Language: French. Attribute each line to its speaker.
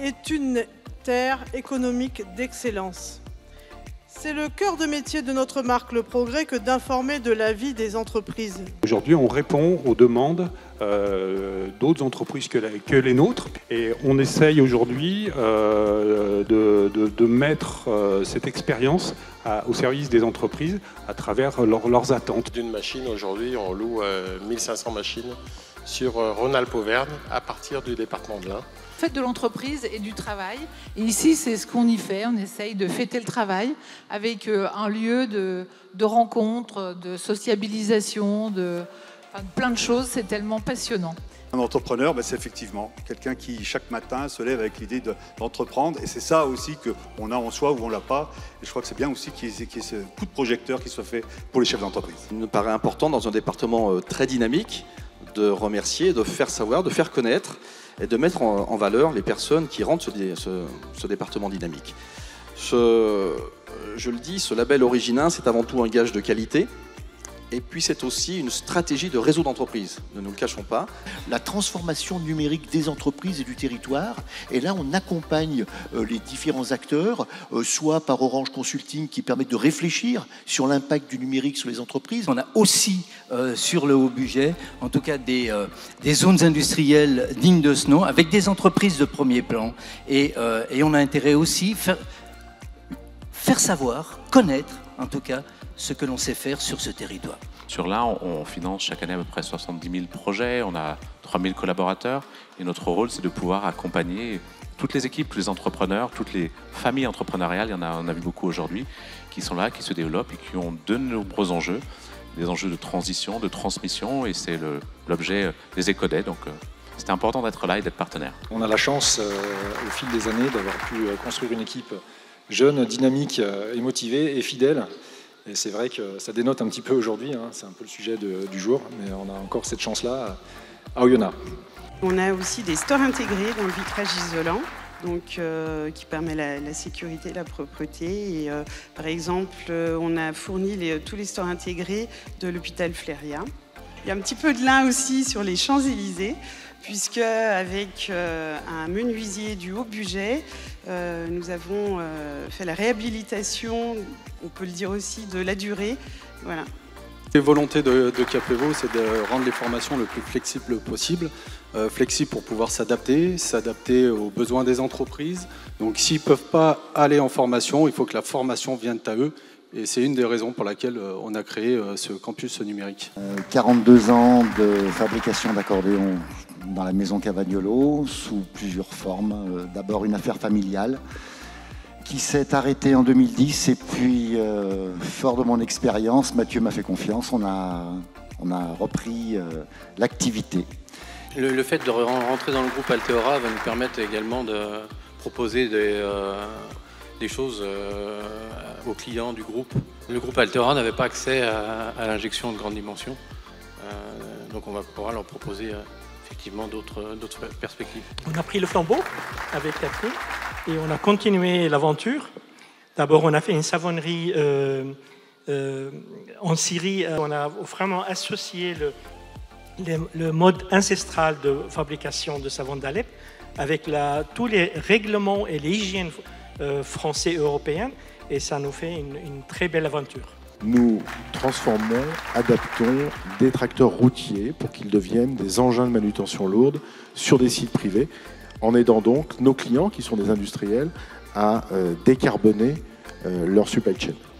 Speaker 1: est une terre économique d'excellence. C'est le cœur de métier de notre marque Le Progrès que d'informer de la vie des entreprises.
Speaker 2: Aujourd'hui, on répond aux demandes d'autres entreprises que les nôtres et on essaye aujourd'hui de mettre cette expérience au service des entreprises à travers leurs attentes.
Speaker 3: D'une machine, aujourd'hui, on loue 1500 machines sur Rhône-Alpes-Auvergne à partir du département de l'Ain.
Speaker 4: Fête de l'entreprise et du travail. Et ici, c'est ce qu'on y fait. On essaye de fêter le travail avec un lieu de rencontre, de sociabilisation, plein de choses. C'est tellement passionnant.
Speaker 5: Un entrepreneur, c'est effectivement quelqu'un qui, chaque matin, se lève avec l'idée d'entreprendre. Et c'est ça aussi qu'on a en soi ou on ne l'a pas. Et je crois que c'est bien aussi qu'il y ait ce coup de projecteur qui soit fait pour les chefs d'entreprise.
Speaker 6: Il me paraît important, dans un département très dynamique, de remercier, de faire savoir, de faire connaître et de mettre en valeur les personnes qui rendent ce département dynamique. Je le dis, ce label Origine 1, c'est avant tout un gage de qualité. Et puis c'est aussi une stratégie de réseau d'entreprise, ne nous le cachons pas.
Speaker 7: La transformation numérique des entreprises et du territoire, et là on accompagne les différents acteurs, soit par Orange Consulting qui permet de réfléchir sur l'impact du numérique sur les entreprises.
Speaker 8: On a aussi sur le haut budget, en tout cas des zones industrielles dignes de ce nom, avec des entreprises de premier plan, et on a intérêt aussi faire savoir, connaître en tout cas, ce que l'on sait faire sur ce territoire.
Speaker 9: Sur l'Ain, on finance chaque année à peu près 70 000 projets, on a 3 000 collaborateurs et notre rôle c'est de pouvoir accompagner toutes les équipes, tous les entrepreneurs, toutes les familles entrepreneuriales, on a vu beaucoup aujourd'hui, qui sont là, qui se développent et qui ont de nombreux enjeux, des enjeux de transition, de transmission et c'est l'objet des Écodés. Donc c'était important d'être là et d'être partenaire.
Speaker 10: On a la chance au fil des années d'avoir pu construire une équipe jeune, dynamique et motivée et fidèle. Et c'est vrai que ça dénote un petit peu aujourd'hui, c'est un peu le sujet du jour, mais on a encore cette chance-là à Oyonnax.
Speaker 11: On a aussi des stores intégrés dans le vitrage isolant, donc, qui permet la sécurité, la propreté. Et, par exemple, on a fourni tous les stores intégrés de l'hôpital Fléria. Il y a un petit peu de l'Ain aussi sur les Champs-Élysées, puisque avec un menuisier du haut budget, nous avons fait la réhabilitation, on peut le dire aussi, de la durée. Voilà.
Speaker 12: La volonté de Capevo, c'est de rendre les formations le plus flexibles possible. Flexibles pour pouvoir s'adapter aux besoins des entreprises. Donc s'ils ne peuvent pas aller en formation, il faut que la formation vienne à eux. Et c'est une des raisons pour laquelle on a créé ce campus numérique.
Speaker 13: 42 ans de fabrication d'accordéons dans la maison Cavagnolo, sous plusieurs formes. D'abord une affaire familiale qui s'est arrêtée en 2010 et puis, fort de mon expérience, Mathieu m'a fait confiance, on a repris l'activité.
Speaker 14: Le fait de rentrer dans le groupe Alteora va nous permettre également de proposer des choses aux clients du groupe. Le groupe Alteora n'avait pas accès à l'injection de grande dimension, donc on va pouvoir leur proposer effectivement d'autres perspectives.
Speaker 15: On a pris le flambeau avec Catherine et on a continué l'aventure. D'abord, on a fait une savonnerie en Syrie. On a vraiment associé le mode ancestral de fabrication de savon d'Alep avec tous les règlements et les hygiènes français et européens. Et ça nous fait une très belle aventure.
Speaker 16: Nous transformons, adaptons des tracteurs routiers pour qu'ils deviennent des engins de manutention lourde sur des sites privés, en aidant donc nos clients, qui sont des industriels, à décarboner leur supply chain.